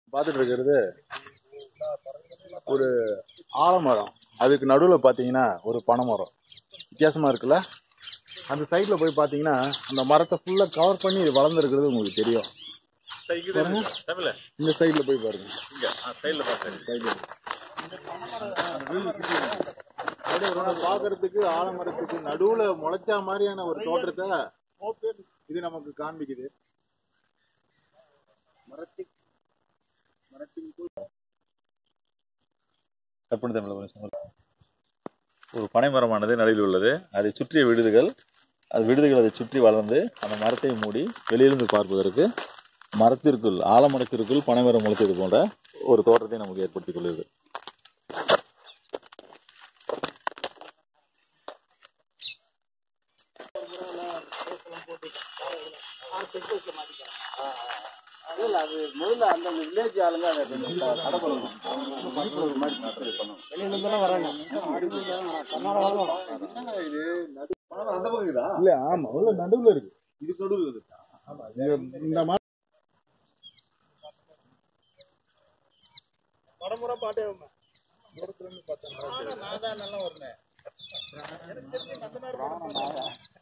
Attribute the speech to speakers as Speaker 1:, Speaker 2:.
Speaker 1: பார்த்துட்டு இருக்கிறது ஒரு ஆலமரம். அதுக்கு நடுவில் பார்த்தீங்கன்னா ஒரு பனைமரம். வித்தியாசமாக இருக்குல்ல. அந்த சைடில் போய் பார்த்தீங்கன்னா அந்த மரத்தை ஃபுல்லாக கவர் பண்ணி வளர்ந்துருக்கிறது உங்களுக்கு தெரியும். இந்த சைடில் போய் பாருங்க. பார்க்கறதுக்கு ஆலமரத்துக்கு நடுவில் முளைச்சா மாதிரியான ஒரு தோற்றத்தை இது நமக்கு காண்பிக்குது.
Speaker 2: ஒரு பனைமரமானது நடுவில் உள்ளது. அதை சுற்றிய விடுதுகள், விடுதுகள் அதை சுற்றி வளர்ந்து அந்த மரத்தை மூடி வெளியிலிருந்து பார்ப்பதற்கு மரத்திற்குள், ஆலமரத்திற்குள் பனைமரம் முளைத்தது போன்ற ஒரு தோற்றத்தை நமக்கு ஏற்படுத்திக் கொள்ளுது.
Speaker 1: அது முதல்ல அந்த வில்லேஜ் ஆளுங்க கடை பண்ணணும். இல்ல, ஆமா, உள்ள நடுவுல இருக்கு. இதுக்கு நடுவுல இருக்கா? இந்த மாதிரி படமுறை பாட்டே தூரத்துல இருந்து பார்த்தேன். நல்லா வருமே.